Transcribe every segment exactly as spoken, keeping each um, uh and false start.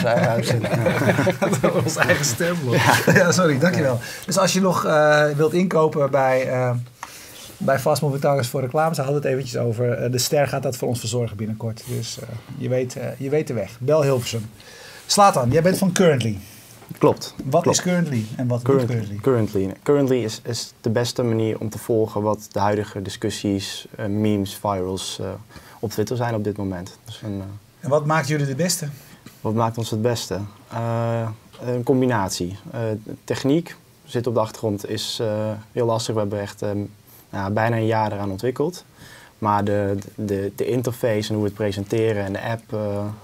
onze eigen uitzending. Ons eigen stemblok. Ja. ja, sorry, dankjewel. Dus als je nog uh, wilt inkopen bij, uh, bij Fast Moving Targets voor reclame, ze hadden het eventjes over. Uh, de Ster gaat dat voor ons verzorgen binnenkort. Dus uh, je, weet, uh, je weet de weg. Bel Hilversum. Zlatan, jij bent van Currently. Klopt. Wat klopt. is Currently en wat Current, doet Currently? Currently, currently is, is de beste manier om te volgen wat de huidige discussies, uh, memes, virals uh, op Twitter zijn op dit moment. Dus een, uh, en wat maakt jullie de beste? Wat maakt ons het beste? Uh, een combinatie. Uh, techniek zit op de achtergrond, is uh, heel lastig. We hebben echt uh, nou, bijna een jaar eraan ontwikkeld. Maar de, de, de interface en hoe we het presenteren en de app uh,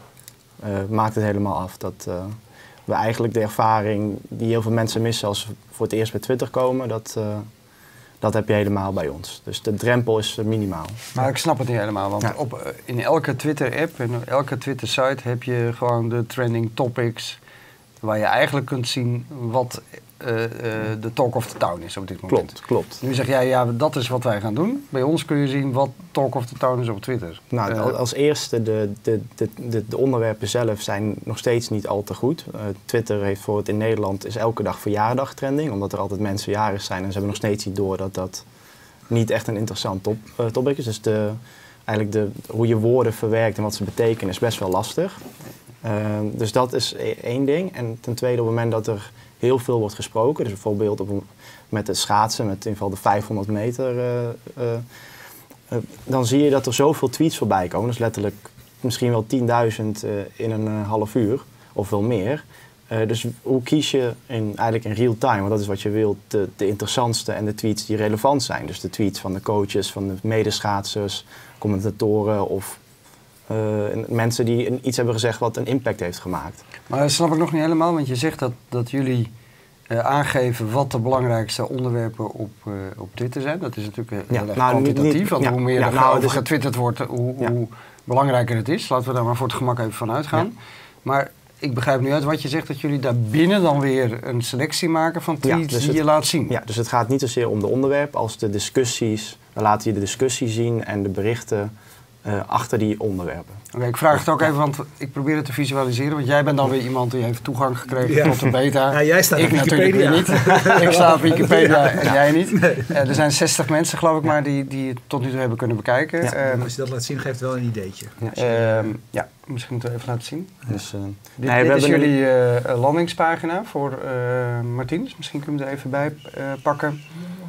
uh, maakt het helemaal af. Dat, uh, we eigenlijk de ervaring die heel veel mensen missen als ze voor het eerst bij Twitter komen, dat, uh, dat heb je helemaal bij ons. Dus de drempel is uh, minimaal. Maar ik snap het niet helemaal, want ja. op, uh, in elke Twitter-app en elke Twitter-site heb je gewoon de trending topics, waar je eigenlijk kunt zien wat uh, uh, de talk of the town is op dit moment. Klopt, klopt. Nu zeg jij, ja, dat is wat wij gaan doen. Bij ons kun je zien wat talk of the town is op Twitter. Nou, uh, als eerste, de, de, de, de, de onderwerpen zelf zijn nog steeds niet al te goed. Uh, Twitter heeft voor het in Nederland is elke dag verjaardag trending, omdat er altijd mensen jarig zijn en ze hebben nog steeds niet door dat dat niet echt een interessant top, uh, topic is. Dus de, eigenlijk de, hoe je woorden verwerkt en wat ze betekenen is best wel lastig. Uh, dus dat is e- één ding. En ten tweede, op het moment dat er heel veel wordt gesproken, dus bijvoorbeeld op een, met het schaatsen, met in ieder geval de vijfhonderd meter, uh, uh, uh, dan zie je dat er zoveel tweets voorbij komen. Dus letterlijk misschien wel tienduizend uh, in een uh, half uur of veel meer. Uh, dus hoe kies je in, eigenlijk in real time, want dat is wat je wilt, de, de interessantste en de tweets die relevant zijn. Dus de tweets van de coaches, van de medeschaatsers, commentatoren of uh, mensen die iets hebben gezegd wat een impact heeft gemaakt. Maar dat snap ik nog niet helemaal, want je zegt dat, dat jullie uh, aangeven wat de belangrijkste onderwerpen op, uh, op Twitter zijn. Dat is natuurlijk heel ja, erg nou, kwantitatief, niet, want ja, hoe meer ja, er nou, over dus getwitterd wordt, hoe, ja. hoe belangrijker het is. Laten we daar maar voor het gemak even van uitgaan. Ja. Maar ik begrijp nu uit wat je zegt, dat jullie daar binnen dan weer een selectie maken van tweets ja, dus die het, je laat zien. Ja, dus het gaat niet zozeer om de onderwerpen als de discussies. Dan laat je de discussie zien en de berichten uh, achter die onderwerpen. Oké, okay, ik vraag het ook even, want ik probeer het te visualiseren. Want jij bent dan weer iemand die heeft toegang gekregen ja. tot de beta. Ja, jij staat ik op natuurlijk weer niet. Ik sta op Wikipedia en ja. jij niet. Nee. Uh, er zijn zestig mensen, geloof ik maar, die, die het tot nu toe hebben kunnen bekijken. Ja. Um, als je dat laat zien, geeft het wel een ideetje. Ja, um, ja misschien moeten we even laten zien. Ja. Dus, uh, dit nee, dit we is hebben jullie uh, landingspagina voor uh, Martien. Dus misschien kunnen we er even bij uh, pakken.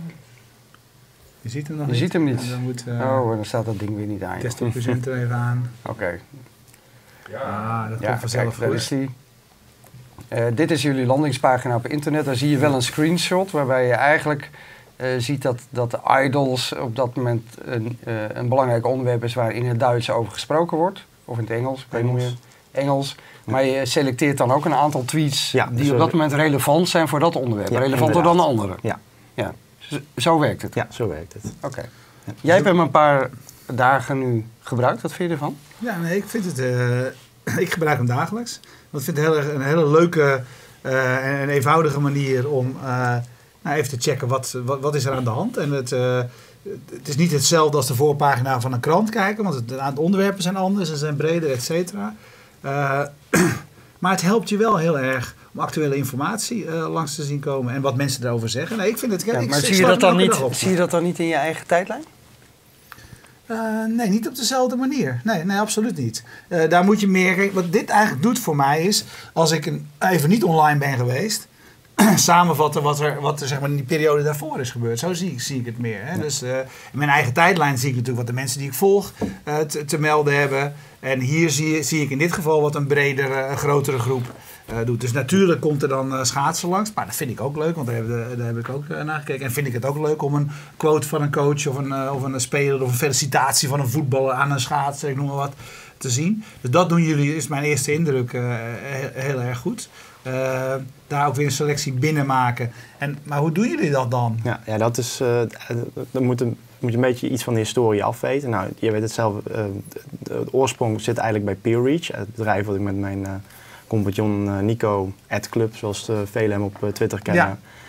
Je ziet hem nog je niet. ziet hem niet. Dan moet, uh, oh, dan staat dat ding weer niet aan. Test de presenter even aan. Oké. Okay. Ja, ah, dat ja, komt vanzelf kijk, goed. Daar is die. Uh, dit is jullie landingspagina op internet. Daar zie je wel een screenshot waarbij je eigenlijk uh, ziet dat, dat de idols op dat moment een, uh, een belangrijk onderwerp is waar in het Duits over gesproken wordt. Of in het Engels, ik weet niet meer. Engels. Maar je selecteert dan ook een aantal tweets ja, die dus op dat moment relevant zijn voor dat onderwerp. Ja, relevanter dan de andere. Ja. Ja. Zo, zo werkt het? Ja, zo werkt het. Oké. Okay. Ja. Jij hebt hem een paar dagen nu gebruikt. Wat vind je ervan? Ja, nee, ik vind het... Uh, ik gebruik hem dagelijks. Want ik vind het heel, een hele leuke uh, en een eenvoudige manier om uh, nou, even te checken wat, wat, wat is er aan de hand. En het, uh, het is niet hetzelfde als de voorpagina van een krant kijken, want het, de onderwerpen zijn anders en zijn breder, et cetera. Uh, maar het helpt je wel heel erg om actuele informatie uh, langs te zien komen en wat mensen erover zeggen. Nee, ik vind het... Ja, ik, maar ik, zie, ik je dat dan niet, op. zie je dat dan niet in je eigen tijdlijn? Uh, nee, niet op dezelfde manier. Nee, nee absoluut niet. Uh, daar moet je meer... Wat dit eigenlijk doet voor mij is, als ik een, even niet online ben geweest, samenvatten wat er, wat er zeg maar, in die periode daarvoor is gebeurd. Zo zie, zie ik het meer. Hè? Ja. Dus uh, in mijn eigen tijdlijn zie ik natuurlijk wat de mensen die ik volg uh, te, te melden hebben. En hier zie, zie ik in dit geval wat een bredere, een grotere groep uh, doet. Dus natuurlijk komt er dan uh, schaatsen langs. Maar dat vind ik ook leuk, want daar heb, de, daar heb ik ook uh, naar gekeken. En vind ik het ook leuk om een quote van een coach of een, uh, of een speler of een felicitatie van een voetballer aan een schaatser, ik noem maar wat, te zien. Dus dat doen jullie, is mijn eerste indruk, uh, heel, heel erg goed. Uh, daar ook weer een selectie binnen maken. En, maar hoe doen jullie dat dan? Ja, ja dat is... Uh, dan moet, een, moet je een beetje iets van de historie afweten. Nou, je weet het zelf, uh, de, de oorsprong zit eigenlijk bij PeerReach. Het bedrijf wat ik met mijn uh, compagnon uh, Nico, @club, zoals uh, velen hem op uh, Twitter kennen,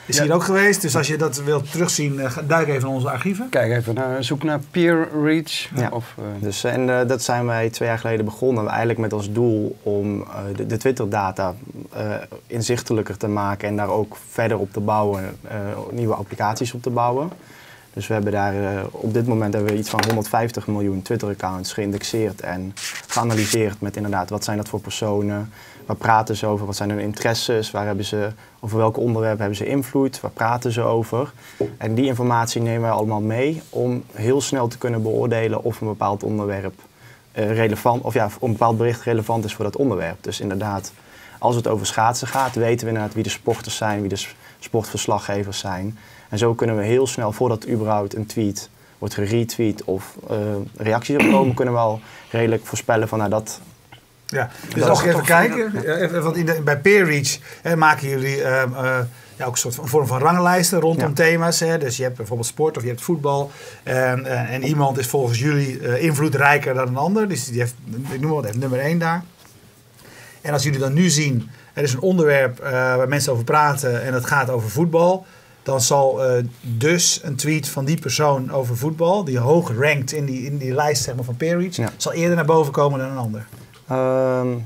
Is Ja. hier ook geweest. Dus als je dat wilt terugzien, uh, duik even in onze archieven. Kijk even naar, zoek naar Peer Reach. Ja. Of, uh, Dus, en uh, dat zijn wij twee jaar geleden begonnen, eigenlijk met als doel om uh, de, de Twitter-data uh, inzichtelijker te maken en daar ook verder op te bouwen, uh, nieuwe applicaties op te bouwen. Dus we hebben daar uh, op dit moment hebben we iets van honderdvijftig miljoen Twitter-accounts geïndexeerd en geanalyseerd met inderdaad wat zijn dat voor personen, waar praten ze over, wat zijn hun interesses, waar hebben ze, over welke onderwerpen hebben ze invloed, waar praten ze over. En die informatie nemen wij allemaal mee om heel snel te kunnen beoordelen of een bepaald onderwerp uh, relevant, of ja, of een bepaald bericht relevant is voor dat onderwerp. Dus inderdaad, als het over schaatsen gaat, weten we inderdaad wie de sporters zijn, wie de sportverslaggevers zijn. En zo kunnen we heel snel, voordat überhaupt een tweet wordt geretweet of uh, reacties op komen, kunnen we al redelijk voorspellen van nou dat... Ja, dus Dat als is ik even toch- kijken, ja. even, want in de, bij PeerReach hè, maken jullie uh, uh, ja, ook een soort van, vorm van ranglijsten rondom Ja. thema's. Hè. Dus je hebt bijvoorbeeld sport of je hebt voetbal. En, uh, en iemand is volgens jullie uh, invloedrijker dan een ander. Dus die heeft, ik noem maar wat even, nummer één daar. En als jullie dan nu zien, er is een onderwerp uh, waar mensen over praten en dat gaat over voetbal. Dan zal uh, dus een tweet van die persoon over voetbal, die hoog rankt in die, in die lijst zeg maar, van PeerReach, Ja. zal eerder naar boven komen dan een ander. Um,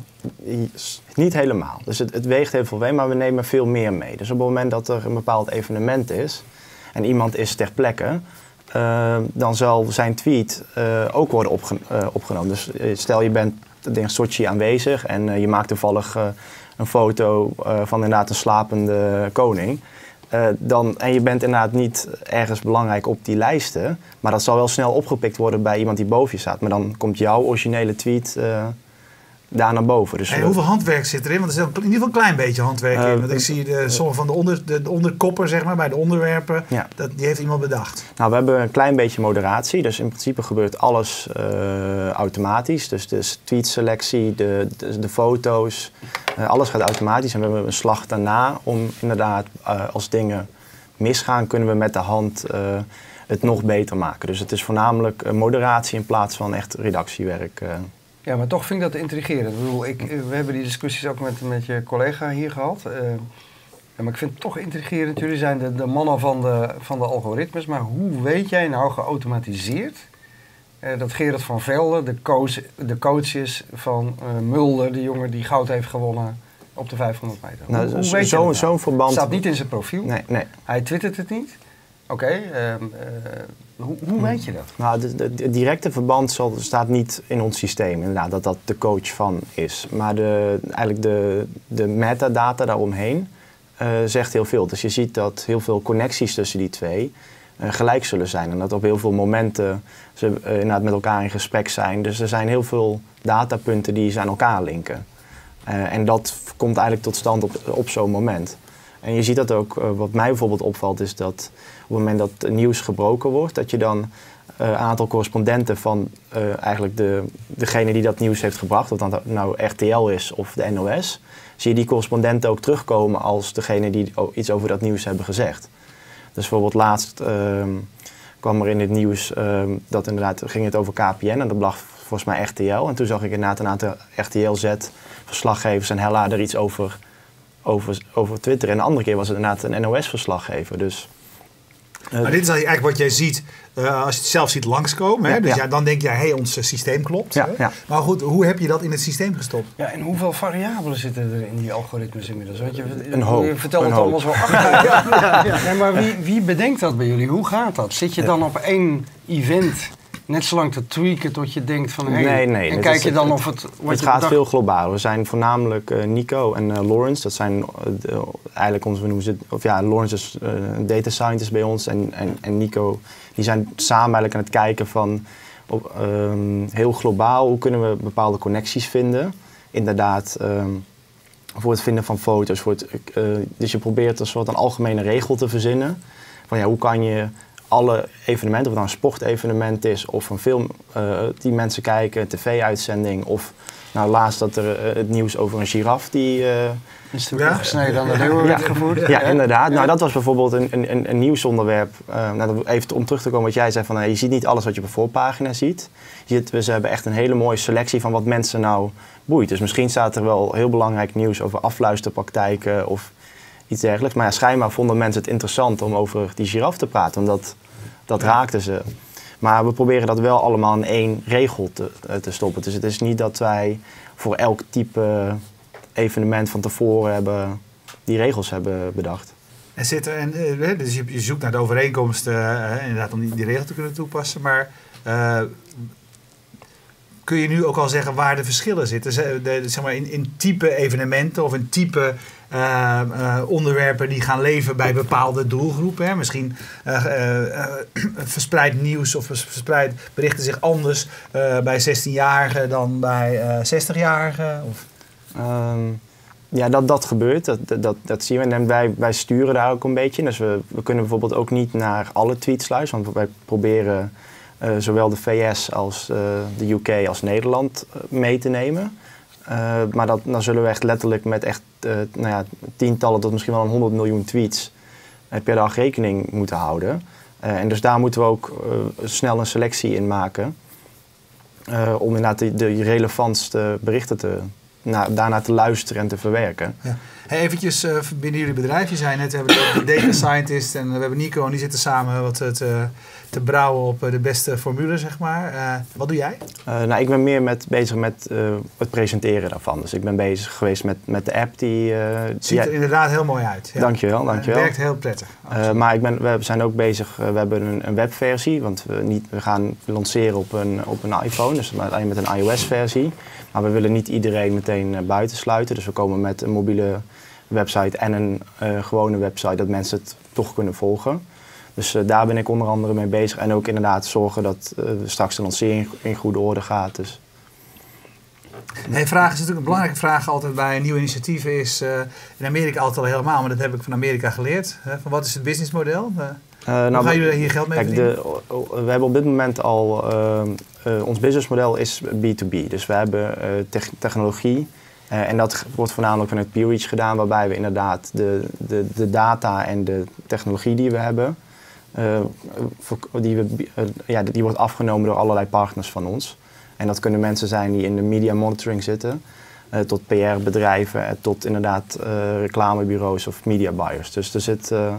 niet helemaal. Dus het, het weegt heel veel mee, maar we nemen veel meer mee. Dus op het moment dat er een bepaald evenement is en iemand is ter plekke, uh, dan zal zijn tweet uh, ook worden opge uh, opgenomen. Dus uh, stel je bent in Sochi aanwezig en uh, je maakt toevallig uh, een foto uh, van inderdaad een slapende koning. Uh, dan, en je bent inderdaad niet ergens belangrijk op die lijsten, maar dat zal wel snel opgepikt worden bij iemand die boven je staat. Maar dan komt jouw originele tweet uh, daar naar boven. Dus En we- hoeveel handwerk zit erin? Want er zit in ieder geval een klein beetje handwerk Uh, in. Want ik zie de, sommige van de, onder, de, de onderkoppen, zeg maar, bij de onderwerpen, Ja. dat, die heeft iemand bedacht. Nou, we hebben een klein beetje moderatie. Dus in principe gebeurt alles uh, automatisch. Dus de tweetselectie, de, de, de foto's, uh, alles gaat automatisch. En we hebben een slag daarna om inderdaad, uh, als dingen misgaan, kunnen we met de hand uh, het nog beter maken. Dus het is voornamelijk uh, moderatie in plaats van echt redactiewerk. Uh. Ja, maar toch vind ik dat intrigerend. Ik bedoel, ik, we hebben die discussies ook met, met je collega hier gehad. Uh, ja, maar ik vind het toch intrigerend. Jullie zijn de, de mannen van de, van de algoritmes. Maar hoe weet jij nou geautomatiseerd uh, dat Gerard van Velde de coach, de coach is van uh, Mulder, de jongen die goud heeft gewonnen op de vijfhonderd meter? Hoe, Nou, hoe zo- weet je zo- dat nou? zo'n verband- Het staat niet in zijn profiel. Nee, nee. Hij twittert het niet. Oké, okay, uh, uh, hoe, hoe weet je dat? Nou, de, de, de directe verband zal, staat niet in ons systeem, inderdaad, dat dat de coach van is. Maar de, eigenlijk de, de metadata daaromheen uh, zegt heel veel. Dus je ziet dat heel veel connecties tussen die twee uh, gelijk zullen zijn. En dat op heel veel momenten ze uh, inderdaad met elkaar in gesprek zijn. Dus er zijn heel veel datapunten die ze aan elkaar linken. Uh, en dat komt eigenlijk tot stand op, op zo'n moment. En je ziet dat ook, uh, wat mij bijvoorbeeld opvalt, is dat op het moment dat het nieuws gebroken wordt, dat je dan een uh, aantal correspondenten van uh, eigenlijk de, degene die dat nieuws heeft gebracht, of dat nou R T L is of de N O S, zie je die correspondenten ook terugkomen als degene die iets over dat nieuws hebben gezegd. Dus bijvoorbeeld laatst uh, kwam er in het nieuws uh, dat inderdaad ging het over K P N en dat lag volgens mij R T L. En toen zag ik inderdaad een aantal R T L Z-verslaggevers en Hella er iets over, over, over Twitter. En de andere keer was het inderdaad een N O S-verslaggever. Dus Uh, Maar dit is eigenlijk wat jij ziet uh, als je het zelf ziet langskomen. Hè? Ja, dus ja. ja, dan denk jij, hé, hey, ons systeem klopt. Ja, Hè? ja. Maar goed, hoe heb je dat in het systeem gestopt? Ja, en hoeveel variabelen zitten er in die algoritmes inmiddels? Want je, Een hoop, je vertelt een het hoop. allemaal zo achter. ja, ja, ja. Nee, maar wie, wie bedenkt dat bij jullie? Hoe gaat dat? Zit je dan op één event net zo lang te tweaken tot je denkt van... Hey, Nee, nee, en dit kijk is je het- dan het- of het... Wat het je gaat bedacht- veel globaal. We zijn voornamelijk uh, Nico en uh, Lawrence. Dat zijn uh, de, eigenlijk onze, we noemen ze, of ja, Lawrence is uh, een data scientist bij ons en, en, en Nico, die zijn samen eigenlijk aan het kijken van op, um, heel globaal, hoe kunnen we bepaalde connecties vinden. Inderdaad, um, voor het vinden van foto's. Voor het, uh, dus je probeert een soort een algemene regel te verzinnen. Van ja, hoe kan je alle evenementen, of het nou een sportevenement is of een film uh, die mensen kijken, een tv-uitzending of nou laatst dat er uh, het nieuws over een giraf die... Uh, Een stuk Ja. gesneden aan de leeuwen werd gevoerd. ja, inderdaad. Nou, dat was bijvoorbeeld een, een, een nieuwsonderwerp. Uh, nou, even om terug te komen wat jij zei, van, uh, je ziet niet alles wat je op de voorpagina ziet. Je ziet we, ze hebben echt een hele mooie selectie van wat mensen nou boeit. Dus misschien staat er wel heel belangrijk nieuws over afluisterpraktijken of iets dergelijks. Maar ja, schijnbaar vonden mensen het interessant om over die giraf te praten, omdat dat ja. raakte ze. Maar we proberen dat wel allemaal in één regel te, te stoppen. Dus het is niet dat wij voor elk type evenement van tevoren hebben, die regels hebben bedacht. En zit er, en, dus je, je zoekt naar de overeenkomsten, uh, inderdaad om die, die regel te kunnen toepassen, maar uh, kun je nu ook al zeggen waar de verschillen zitten? De, de, zeg maar in, in type evenementen of in type uh, uh, onderwerpen die gaan leven bij bepaalde doelgroepen. Hè? Misschien uh, uh, uh, verspreid nieuws of verspreid berichten zich anders uh, bij zestienjarigen dan bij uh, zestigjarigen? Of? Um, ja, dat, dat gebeurt. Dat, dat, dat zien we. En wij, wij sturen daar ook een beetje. Dus we, we kunnen bijvoorbeeld ook niet naar alle tweets luisteren. Want wij proberen uh, zowel de V S als uh, de U K als Nederland uh, mee te nemen. Uh, maar dat, dan zullen we echt letterlijk met echt uh, nou ja, tientallen tot misschien wel een honderd miljoen tweets uh, per dag rekening moeten houden. Uh, en dus daar moeten we ook uh, snel een selectie in maken. Uh, om inderdaad de, de relevantste berichten te Na, daarna te luisteren en te verwerken. Ja. Hey, eventjes uh, binnen jullie bedrijf. Je zei net, we hebben de, de data scientist en we hebben Nico en die zitten samen wat te, te brouwen op de beste formule, zeg maar. Uh, wat doe jij? Uh, nou, ik ben meer met, bezig met uh, het presenteren daarvan. Dus ik ben bezig geweest met, met de app die... Uh, het ziet er inderdaad heel mooi uit. Ja. Dankjewel, dankjewel. Het werkt heel prettig. Uh, maar ik ben, we zijn ook bezig, uh, we hebben een, een webversie, want we, niet, we gaan lanceren op een, op een iPhone, dus met een iOS-versie. Maar we willen niet iedereen meteen uh, buitensluiten. Dus we komen met een mobiele website en een uh, gewone website dat mensen het toch kunnen volgen. Dus uh, daar ben ik onder andere mee bezig. En ook inderdaad zorgen dat uh, straks de lancering in goede orde gaat. Dus. Hey, vraag is natuurlijk een belangrijke vraag altijd bij nieuwe initiatieven is uh, in Amerika altijd al helemaal, maar dat heb ik van Amerika geleerd. Hè, van wat is het businessmodel? Uh, Uh, nou, hoe gaan jullie hier geld mee verdienen? De, we hebben op dit moment al, uh, uh, ons businessmodel is B twee B. Dus we hebben uh, te technologie uh, en dat wordt voornamelijk vanuit Peerreach gedaan, waarbij we inderdaad de, de, de data en de technologie die we hebben, uh, die, we, uh, ja, die wordt afgenomen door allerlei partners van ons. En dat kunnen mensen zijn die in de media monitoring zitten, uh, tot P R-bedrijven, uh, tot inderdaad uh, reclamebureaus of media buyers. Dus er zit... Uh,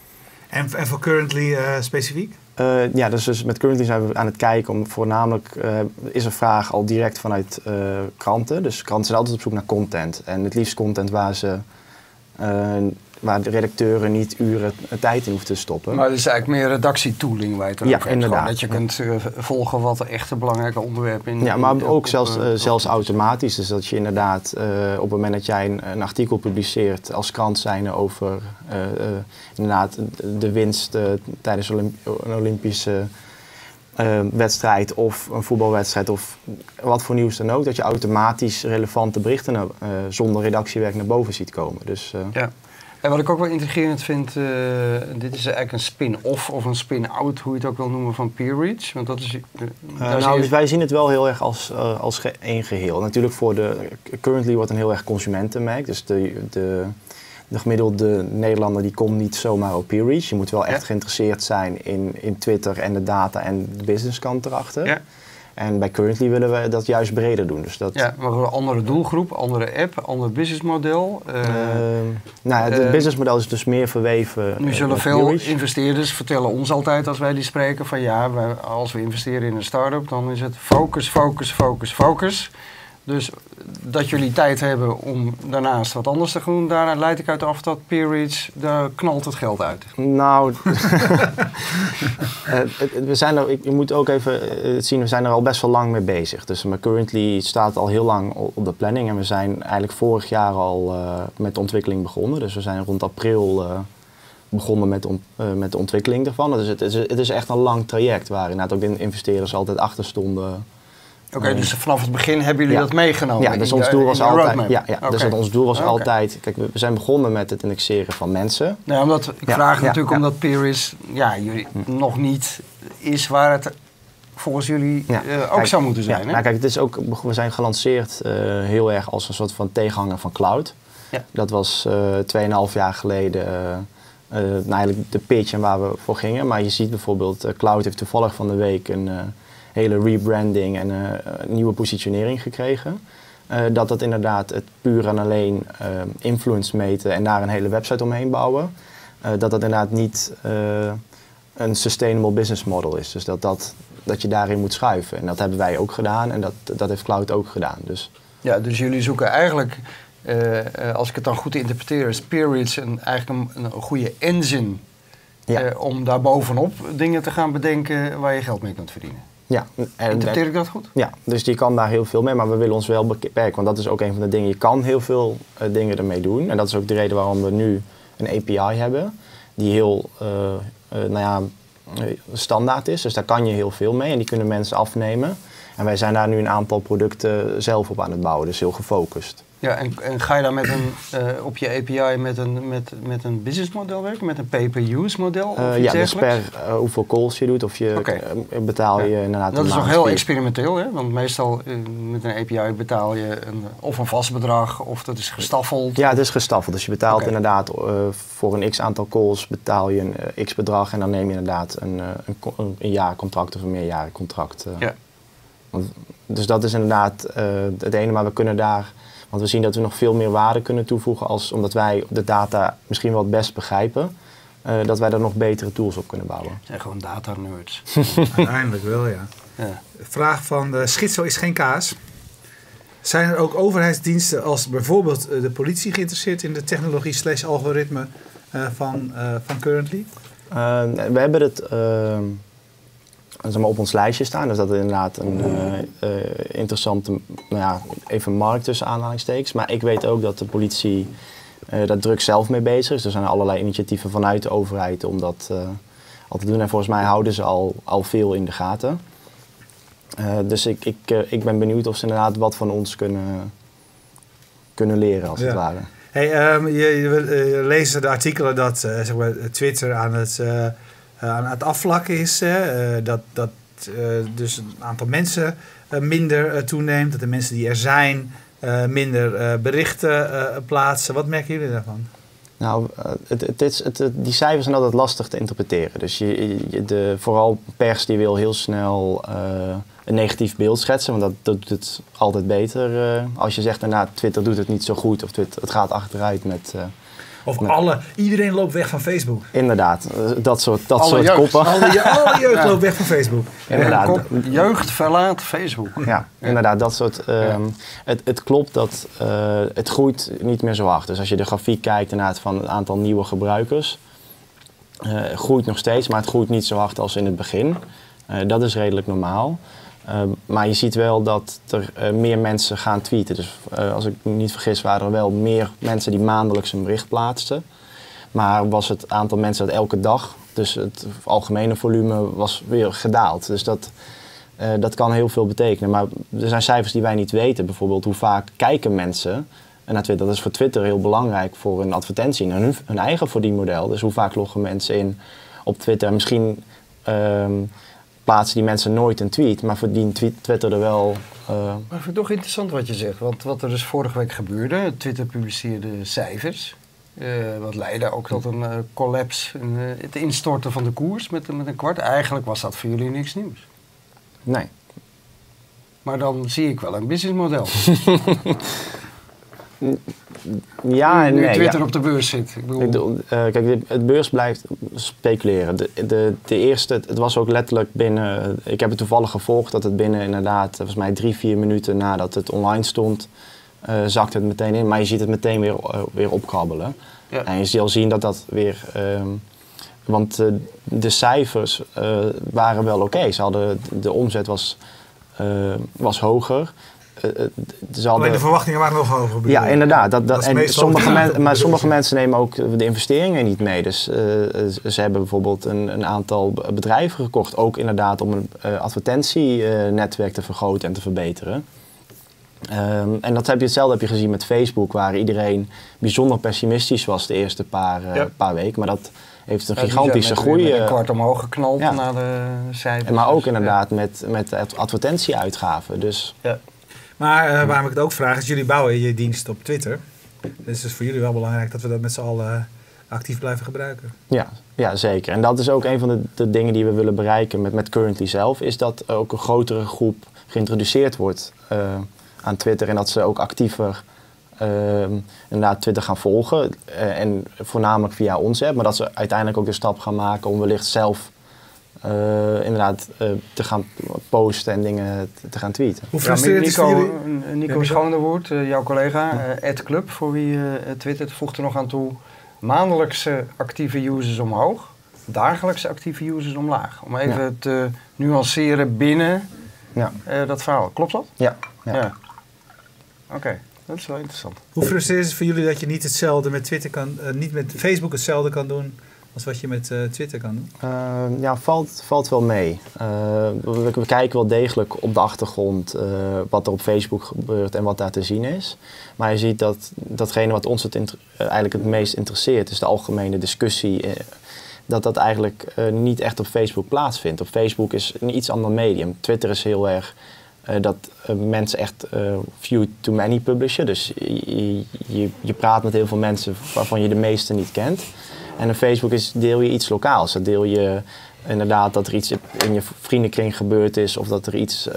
En, en voor Currently uh, specifiek? Uh, ja, dus, dus met Currently zijn we aan het kijken om voornamelijk uh, is een vraag al direct vanuit uh, kranten. Dus kranten zijn altijd op zoek naar content. En het liefst content waar ze uh, waar de redacteuren niet uren tijd in hoeven te stoppen. Maar het is eigenlijk meer redactietooling waar je het over ja, hebt. inderdaad. Gewoon dat je kunt uh, volgen wat de echte belangrijke onderwerpen in. Ja, maar in, ook op, zelfs, uh, op, zelfs automatisch. Dus dat je inderdaad uh, op het moment dat jij een, een artikel publiceert als krant zijnde over uh, uh, inderdaad de winst uh, tijdens Olymp een Olympische uh, wedstrijd of een voetbalwedstrijd of wat voor nieuws dan ook, dat je automatisch relevante berichten uh, zonder redactiewerk naar boven ziet komen. Dus, uh, ja. En wat ik ook wel intrigerend vind, uh, dit is eigenlijk een spin-off of een spin-out, hoe je het ook wil noemen, van Peerreach. Want dat is. Uh, uh, nou, dus wij zien het wel heel erg als, uh, als ge één geheel. Natuurlijk voor de Currently wordt een heel erg consumentenmerk. Dus de, de, de gemiddelde Nederlander die komt niet zomaar op Peerreach. Je moet wel echt ja. geïnteresseerd zijn in, in Twitter en de data en de businesskant erachter. Ja. En bij Currently willen we dat juist breder doen. Dus dat ja, maar een andere doelgroep, andere app, ander businessmodel. Uh, uh, nou ja, het uh, businessmodel is dus meer verweven. Nu zullen uh, veel Peerreach. investeerders vertellen ons altijd als wij die spreken van ja, wij, als we investeren in een start-up, dan is het focus, focus, focus, focus. Dus dat jullie tijd hebben om daarnaast wat anders te doen, daaruit leid ik uit af dat Peerreach, daar knalt het geld uit. Nou, we zijn er, je moet ook even zien, we zijn er al best wel lang mee bezig. Dus maar Currently staat al heel lang op de planning en we zijn eigenlijk vorig jaar al uh, met de ontwikkeling begonnen. Dus we zijn rond april uh, begonnen met, on, uh, met de ontwikkeling daarvan. Dus het is, het is echt een lang traject waar inderdaad ook de investeerders altijd achter stonden. Oké, okay, dus vanaf het begin hebben jullie ja. dat meegenomen? Ja, dus ons doel was altijd. Ja, ja, okay. dus ons doel was okay. altijd. Kijk, we zijn begonnen met het indexeren van mensen. Nou, omdat, ik ja, vraag ja, natuurlijk ja. omdat Peerreach ja, jullie hm. nog niet is waar het volgens jullie ja. uh, ook kijk, zou moeten zijn. Ja, hè? Nou, kijk, het is ook, we zijn gelanceerd uh, heel erg als een soort van tegenhanger van cloud. Ja. Dat was uh, tweeënhalf jaar geleden uh, uh, nou, eigenlijk de pitch en waar we voor gingen. Maar je ziet bijvoorbeeld, uh, cloud heeft toevallig van de week een. Uh, hele rebranding en uh, een nieuwe positionering gekregen. Uh, dat dat inderdaad het puur en alleen uh, influence meten en daar een hele website omheen bouwen. Uh, dat dat inderdaad niet uh, een sustainable business model is. Dus dat, dat, dat je daarin moet schuiven. En dat hebben wij ook gedaan en dat, dat heeft Cloud ook gedaan. Dus, ja, dus jullie zoeken eigenlijk, uh, als ik het dan goed interpreteer, is Peerage een, eigenlijk een, een goede engine ja. uh, om daar bovenop dingen te gaan bedenken waar je geld mee kunt verdienen. Ja. En, interpreteer ik dat goed? Ja, dus je kan daar heel veel mee, maar we willen ons wel beperken. Want dat is ook een van de dingen. Je kan heel veel uh, dingen ermee doen. En dat is ook de reden waarom we nu een A P I hebben. Die heel uh, uh, nou ja, standaard is. Dus daar kan je heel veel mee. En die kunnen mensen afnemen. En wij zijn daar nu een aantal producten zelf op aan het bouwen. Dus heel gefocust. Ja, en, en ga je dan met een, uh, op je A P I met een, met, met een businessmodel werken? Met een pay-per-use model? Of uh, iets ja, dus per uh, hoeveel calls je doet of je okay. uh, betaal je ja. inderdaad. Dat is nog heel experimenteel, hè? Want meestal uh, met een A P I betaal je een, of een vast bedrag of dat is gestaffeld. Ja, het is gestaffeld. Dus je betaalt okay. inderdaad uh, voor een x aantal calls betaal je een uh, x bedrag en dan neem je inderdaad een, uh, een, een jaarcontract of een meerjarencontract. Uh. Ja. Want, dus dat is inderdaad uh, het ene, maar we kunnen daar. Want we zien dat we nog veel meer waarde kunnen toevoegen, als, omdat wij de data misschien wel het best begrijpen, uh, dat wij daar nog betere tools op kunnen bouwen. Het zijn gewoon data-nerds. Uiteindelijk wel, ja. ja. Vraag van de Schizo is geen kaas. Zijn er ook overheidsdiensten als bijvoorbeeld de politie geïnteresseerd in de technologie slash algoritme uh, van, uh, van Currently? Uh, we hebben het uh, zeg maar op ons lijstje staan, dus dat is inderdaad een uh, uh, interessante, nou ja, even markt tussen aanhalingstekens. Maar ik weet ook dat de politie uh, daar druk zelf mee bezig is. Er zijn allerlei initiatieven vanuit de overheid om dat uh, al te doen. En volgens mij houden ze al, al veel in de gaten. Uh, dus ik, ik, uh, ik ben benieuwd of ze inderdaad wat van ons kunnen, kunnen leren, als ja. het ware. Hey, um, je, je, je leest de artikelen dat uh, zeg maar, Twitter aan het, uh, aan het afvlakken is. Uh, dat dat uh, dus een aantal mensen uh, minder uh, toeneemt. Dat de mensen die er zijn uh, minder uh, berichten uh, plaatsen. Wat merken jullie daarvan? Nou, het, het is, het, het, die cijfers zijn altijd lastig te interpreteren. Dus je, je, de, vooral pers die wil heel snel uh, een negatief beeld schetsen. Want dat, dat doet het altijd beter. Uh, als je zegt, nou, Twitter doet het niet zo goed. Of Twitter, het gaat achteruit met... Uh, Of met, alle, iedereen loopt weg van Facebook. Inderdaad, dat soort, dat soort jeugd. koppen. Alle, alle jeugd ja. loopt weg van Facebook. Inderdaad. Kop, jeugd verlaat Facebook. Ja, ja. inderdaad, dat soort... Um, ja. het, het klopt dat uh, het groeit niet meer zo hard. Dus als je de grafiek kijkt inderdaad van het aantal nieuwe gebruikers... Uh, groeit nog steeds, maar het groeit niet zo hard als in het begin. Uh, dat is redelijk normaal. Uh, maar je ziet wel dat er uh, meer mensen gaan tweeten. Dus uh, als ik me niet vergis waren er wel meer mensen die maandelijks een bericht plaatsten. Maar was het aantal mensen dat elke dag, dus het algemene volume was weer gedaald. Dus dat, uh, dat kan heel veel betekenen. Maar er zijn cijfers die wij niet weten. Bijvoorbeeld hoe vaak kijken mensen naar Twitter. Dat is voor Twitter heel belangrijk voor een advertentie en hun, hun eigen verdienmodel. Dus hoe vaak loggen mensen in op Twitter. Misschien... Um, plaatsen die mensen nooit een tweet, maar verdient Twitter er wel... Uh... Maar ik vind het toch interessant wat je zegt. Want wat er dus vorige week gebeurde, Twitter publiceerde cijfers. Uh, wat leidde ook tot een uh, collapse, een, uh, het instorten van de koers met, met een kwart. Eigenlijk was dat voor jullie niks nieuws. Nee. Maar dan zie ik wel een businessmodel. Ja en nu nee. Twitter ja. op de beurs zit. Ik bedoel... Ik bedoel, uh, kijk, het beurs blijft speculeren. De, de, de eerste, het was ook letterlijk binnen... Ik heb het toevallig gevolgd dat het binnen inderdaad... volgens mij drie, vier minuten nadat het online stond... Uh, zakte het meteen in. Maar je ziet het meteen weer, uh, weer opkrabbelen. Ja. En je zal zien dat dat weer... Um, want uh, de cijfers uh, waren wel oké. Okay. Ze hadden de omzet was, uh, was hoger... Uh, hadden... Alleen de verwachtingen waren nog hoger. Bedoel. Ja, inderdaad. Dat, dat, dat en sommige men, maar sommige mensen nemen ook de investeringen niet mee. Dus uh, ze hebben bijvoorbeeld een, een aantal bedrijven gekocht. Ook inderdaad om een uh, advertentienetwerk te vergroten en te verbeteren. Um, en dat heb je hetzelfde heb je gezien met Facebook, waar iedereen bijzonder pessimistisch was de eerste paar, uh, ja. paar weken. Maar dat heeft een ja, gigantische met, groei. Met een kwart omhoog geknald ja. naar de cijfers. En maar ook dus, inderdaad ja. met, met advertentieuitgaven. Dus... Ja. Maar uh, waarom ik het ook vraag is, jullie bouwen je dienst op Twitter. Dus het is voor jullie wel belangrijk dat we dat met z'n allen actief blijven gebruiken. Ja, ja, zeker. En dat is ook een van de, de dingen die we willen bereiken met, met Currently zelf. Is dat ook een grotere groep geïntroduceerd wordt uh, aan Twitter en dat ze ook actiever uh, inderdaad Twitter gaan volgen. Uh, en voornamelijk via onze app, maar dat ze uiteindelijk ook de stap gaan maken om wellicht zelf uh, inderdaad uh, te gaan posten en dingen te, te gaan tweeten. Hoe frustrerend is Nico, voor jullie? Nico Schoonderwoerd, uh, jouw collega, uh, Ad Club, voor wie uh, twittert, voegt er nog aan toe. Maandelijkse actieve users omhoog, dagelijkse actieve users omlaag. Om even ja. te nuanceren binnen ja. uh, dat verhaal. Klopt dat? Ja. ja. ja. Oké, okay. Dat is wel interessant. Hoe frustrerend is het voor jullie dat je niet hetzelfde met Twitter kan, uh, niet met Facebook hetzelfde kan doen als wat je met uh, Twitter kan doen? Uh, ja, valt, valt wel mee. Uh, we, we kijken wel degelijk op de achtergrond uh, wat er op Facebook gebeurt en wat daar te zien is. Maar je ziet dat datgene wat ons het inter- uh, eigenlijk het meest interesseert, is de algemene discussie, uh, dat dat eigenlijk uh, niet echt op Facebook plaatsvindt. Op Facebook is een iets ander medium. Twitter is heel erg uh, dat uh, mensen echt uh, few to many publishen. Dus je, je, je praat met heel veel mensen waarvan je de meeste niet kent. En op Facebook is, deel je iets lokaals. Dan deel je inderdaad dat er iets in je vriendenkring gebeurd is of dat er iets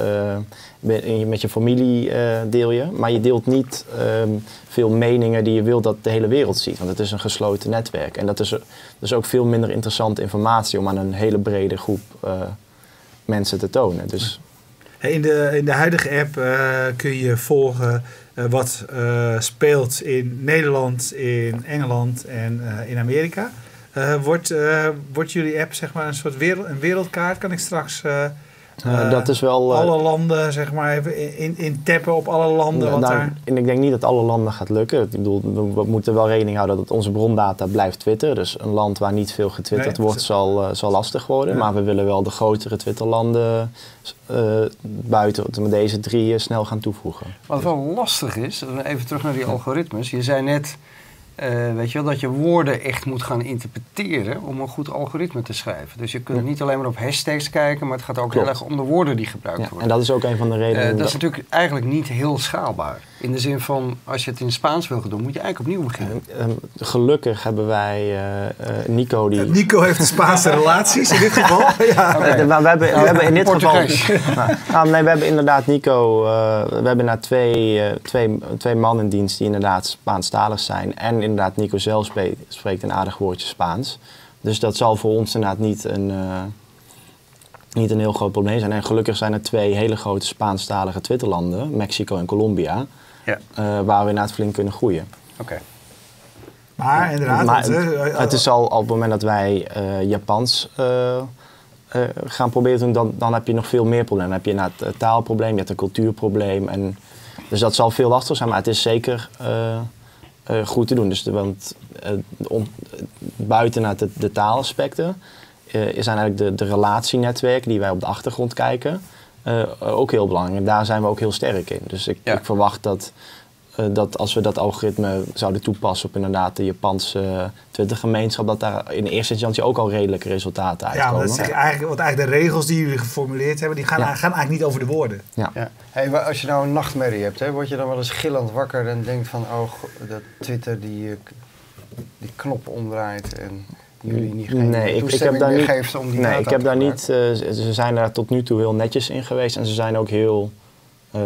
uh, met je familie uh, deel je. Maar je deelt niet um, veel meningen die je wilt dat de hele wereld ziet. Want het is een gesloten netwerk. En dat is dus ook veel minder interessante informatie om aan een hele brede groep uh, mensen te tonen. Dus in, de, in de huidige app uh, kun je volgen uh, wat uh, speelt in Nederland, in Engeland en uh, in Amerika. Uh, wordt, uh, wordt jullie app zeg maar een soort wereld, een wereldkaart? Kan ik straks uh, uh, dat is wel, uh, alle landen zeg maar even in, in tappen op alle landen? Nou, wat daar... En ik denk niet dat alle landen gaat lukken. Ik bedoel, we moeten wel rekening houden dat onze brondata blijft Twitter. Dus een land waar niet veel getwitterd nee, wordt zal, uh, zal lastig worden. Ja. Maar we willen wel de grotere Twitterlanden uh, buiten met deze drie uh, snel gaan toevoegen. Wat wel lastig is, even terug naar die algoritmes. Je zei net, Uh, weet je wel, dat je woorden echt moet gaan interpreteren om een goed algoritme te schrijven. Dus je kunt ja. niet alleen maar op hashtags kijken, maar het gaat ook Klopt. heel erg om de woorden die gebruikt ja, worden. En dat is ook een van de redenen. Uh, dat is natuurlijk eigenlijk niet heel schaalbaar. In de zin van, als je het in Spaans wil gaan doen, moet je eigenlijk opnieuw beginnen. Uh, uh, gelukkig hebben wij uh, uh, Nico die... Uh, Nico heeft Spaanse relaties in dit geval. ja. okay. uh, maar we hebben, we hebben in dit geval... nou, nou, nee, we hebben inderdaad Nico... Uh, we hebben inderdaad twee, uh, twee, twee mannen in dienst die inderdaad Spaanstalig zijn. En inderdaad Nico zelf spreekt, spreekt een aardig woordje Spaans. Dus dat zal voor ons inderdaad niet een... Uh, niet een heel groot probleem zijn. En gelukkig zijn er twee hele grote Spaanstalige Twitterlanden, Mexico en Colombia, ja. uh, waar we inderdaad flink kunnen groeien. Oké. Okay. Maar inderdaad... Maar, het, uh, het is al op het moment dat wij uh, Japans uh, uh, gaan proberen te doen, dan, dan heb je nog veel meer problemen. Dan heb je inderdaad een taalprobleem, je hebt een cultuurprobleem. En, dus dat zal veel lastiger zijn, maar het is zeker uh, uh, goed te doen. Dus de, want uh, on, buiten naar de, de taalaspecten Uh, zijn eigenlijk de, de relatienetwerken die wij op de achtergrond kijken uh, ook heel belangrijk. En daar zijn we ook heel sterk in. Dus ik, ja. ik verwacht dat, uh, dat als we dat algoritme zouden toepassen op inderdaad de Japanse uh, Twittergemeenschap, dat daar in eerste instantie ook al redelijke resultaten uitkomen. Ja, dat is eigenlijk, want eigenlijk de regels die jullie geformuleerd hebben, die gaan, ja. gaan eigenlijk niet over de woorden. Ja. Ja. Hey, als je nou een nachtmerrie hebt, hè, word je dan wel eens gillend wakker en denkt van, oh, dat Twitter die, die knop omdraait en jullie niet geen nee, ik, ik heb daar niet, geeft om die nee, ik heb te daar niet. Uh, ze zijn daar tot nu toe heel netjes in geweest en ze zijn ook heel. Uh,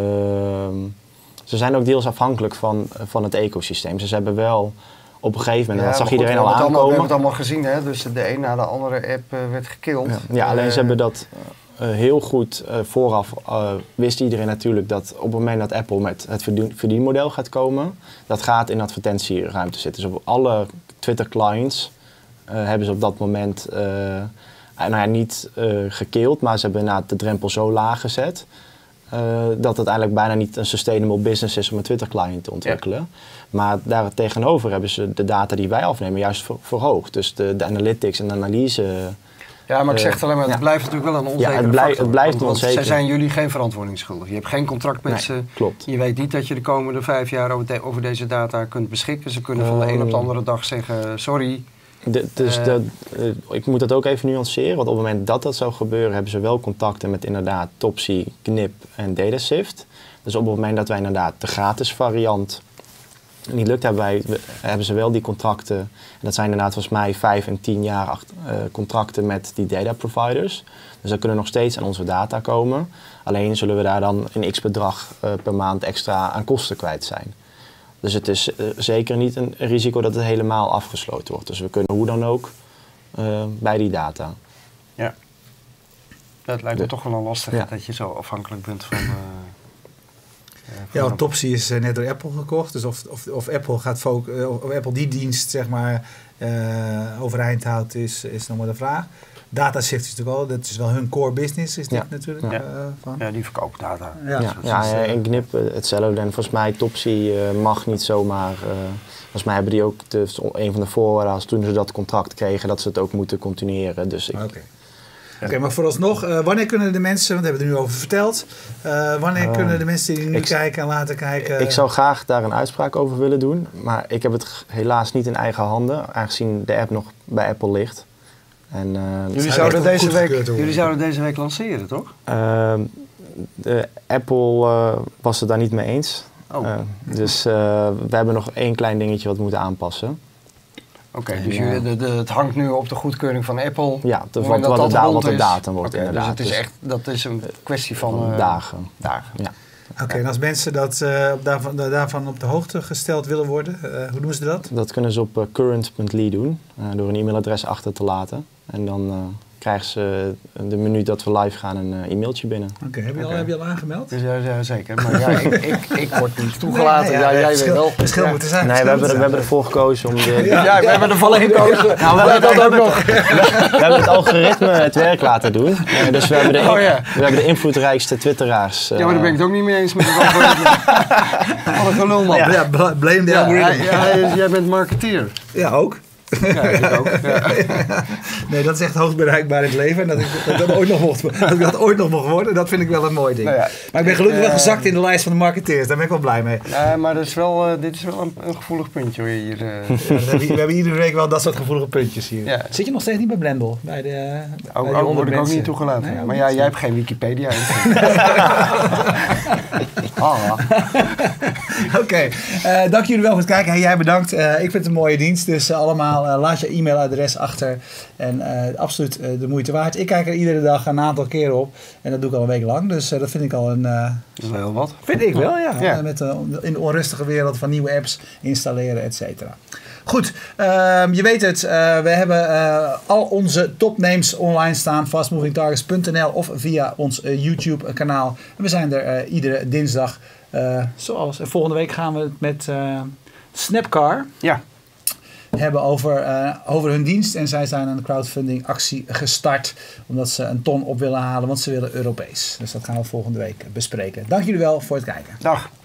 ze zijn ook deels afhankelijk van, van het ecosysteem. Dus ze hebben wel op een gegeven moment, ja, dat zag goed, iedereen al aankomen. Allemaal, we hebben het allemaal gezien, hè? Dus de een na de andere app uh, werd gekild. Ja, ja alleen uh, ze hebben dat uh, heel goed uh, vooraf. Uh, wist iedereen natuurlijk dat op het moment dat Apple met het verdien, verdienmodel gaat komen, dat gaat in advertentieruimte zitten. Dus op alle Twitter clients. Uh, hebben ze op dat moment uh, nou ja, niet uh, gekeeld, maar ze hebben inderdaad de drempel zo laag gezet uh, dat het eigenlijk bijna niet een sustainable business is om een Twitter-client te ontwikkelen. Ja. Maar daar tegenover hebben ze de data die wij afnemen juist ver- verhoogd. Dus de, de analytics en de analyse. Ja, maar ik zeg het alleen maar, het ja. blijft natuurlijk wel een onzekere ja, het blijf, factor. Het blijft want, onzeker. Zij zijn jullie geen verantwoording schuldig. Je hebt geen contract met nee, ze. Klopt. Je weet niet dat je de komende vijf jaar over, de, over deze data kunt beschikken. Ze kunnen van de een op de andere dag zeggen, sorry. De, dus uh, de, uh, ik moet dat ook even nuanceren, want op het moment dat dat zou gebeuren, hebben ze wel contacten met inderdaad Topsy, Knip en Datasift. Dus op het moment dat wij inderdaad de gratis variant niet lukt, hebben, wij, hebben ze wel die contracten. En dat zijn inderdaad volgens mij vijf en tien jaar acht, uh, contracten met die data providers. Dus dan kunnen nog steeds aan onze data komen. Alleen zullen we daar dan een x-bedrag uh, per maand extra aan kosten kwijt zijn. Dus het is uh, zeker niet een risico dat het helemaal afgesloten wordt. Dus we kunnen hoe dan ook uh, bij die data. Ja. Dat lijkt me de, toch wel een lastig ja. dat je zo afhankelijk bent van... Uh, uh, ja, want Topsy is uh, net door Apple gekocht. Dus of, of, of Apple gaat foc- uh, of Apple die dienst zeg maar uh, overeind houdt, is, is nog maar de vraag. Datashift is natuurlijk al, dat is wel hun core business, is dit ja. natuurlijk. Ja. Uh, van. ja, die verkoopt data. Ja, ja, ja, ja en Gnip hetzelfde. En volgens mij Topsy uh, mag niet zomaar... Uh, volgens mij hebben die ook de, een van de voorwaarden toen ze dat contract kregen, dat ze het ook moeten continueren. Dus ik... Oké, okay. ja. okay, maar vooralsnog, uh, wanneer kunnen de mensen, want we hebben het er nu over verteld, uh, wanneer uh, kunnen de mensen die nu ik, kijken en laten kijken... Ik zou graag daar een uitspraak over willen doen, maar ik heb het helaas niet in eigen handen, aangezien de app nog bij Apple ligt. En, uh, jullie, zouden deze week, jullie zouden deze week lanceren, toch? Uh, de Apple uh, was het daar niet mee eens. Oh. Uh, dus uh, we hebben nog één klein dingetje wat we moeten aanpassen. Oké, okay, dus jullie, de, de, het hangt nu op de goedkeuring van Apple. Ja, de, wat, wat, dat de da- wat de datum wordt okay, inderdaad. Dus het is echt, dat is een kwestie van, van uh, dagen. dagen. Ja. Oké, okay, en als mensen dat, uh, daarvan, daarvan op de hoogte gesteld willen worden, uh, hoe doen ze dat? Dat kunnen ze op uh, current punt l y doen, uh, door een e-mailadres achter te laten. En dan uh, krijgen ze de minuut dat we live gaan een uh, e-mailtje binnen. Oké, okay, heb, okay. heb je al aangemeld? Dus ja, ja, zeker. Maar ja, ik, ik, ik word niet toegelaten. Nee, nee, ja, ja, jij verschil, weet wel. Verschil ja. moeten zijn. Nee, we hebben, we hebben ervoor gekozen om... De, ja, ja, we hebben ervoor gekozen. Ja. Nou, we, hebben het, ook nog. we hebben het algoritme het werk laten doen. Uh, dus we hebben de, oh, ja. we hebben de invloedrijkste twitteraars. Uh, ja, maar daar ben ik het ook niet mee eens met het algoritme. Wat een gelul, man. Ja, ja blame the algoritme. Ja, ja, jij bent marketeer. Ja, ook. Ja, ik ook. Ja. Nee, dat is echt hoog bereikbaar in het leven. En dat ik dat, dat, ooit nog mocht, dat ik dat ooit nog mocht worden, dat vind ik wel een mooi ding. Nou ja, maar ik ben gelukkig uh, wel gezakt in de lijst van de marketeers. Daar ben ik wel blij mee. Ja, maar dat is wel, uh, dit is wel een, een gevoelig puntje hoor hier. Uh. Ja, we, we hebben iedere week wel dat soort gevoelige puntjes hier. Ja. Zit je nog steeds niet bij Blendel? Bij de, ook, bij ook word ik ook niet toegelaten. Nee, maar ja, jij hebt geen Wikipedia. ah. Oké, okay. uh, dank jullie wel voor het kijken. Hey, jij bedankt. Uh, ik vind het een mooie dienst. Dus uh, allemaal uh, laat je e-mailadres achter. En uh, absoluut uh, de moeite waard. Ik kijk er iedere dag een aantal keren op. En dat doe ik al een week lang. Dus uh, dat vind ik al een... Uh, dat is wel heel wat. Vind ik wel, ja. ja. Uh, met, uh, in de onrustige wereld van nieuwe apps installeren, et cetera. Goed, uh, je weet het. Uh, we hebben uh, al onze topnames online staan. fast moving targets punt n l of via ons uh, YouTube kanaal. En we zijn er uh, iedere dinsdag. Uh, zoals uh, volgende week gaan we het met uh, Snapcar ja. hebben over, uh, over hun dienst. En zij zijn een crowdfunding actie gestart. Omdat ze een ton op willen halen. Want ze willen Europees. Dus dat gaan we volgende week bespreken. Dank jullie wel voor het kijken. Dag.